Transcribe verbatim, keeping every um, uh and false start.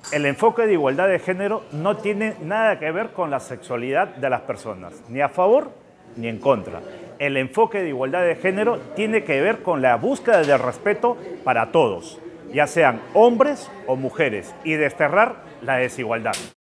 El enfoque de igualdad de género no tiene nada que ver con la sexualidad de las personas, ni a favor ni en contra. El enfoque de igualdad de género tiene que ver con la búsqueda del respeto para todos, ya sean hombres o mujeres, y desterrar la desigualdad.